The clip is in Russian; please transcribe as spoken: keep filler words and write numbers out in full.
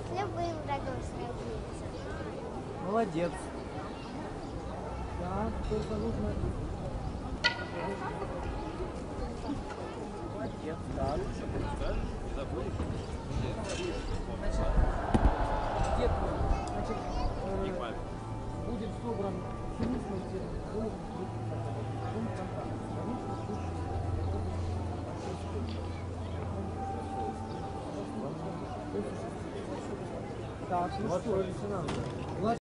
с любым врагом сразиться. Молодец. Так, только нужно... Молодец, так. Значит, где значит, э, будет собран химичный двух Так, ну что, лейтенант?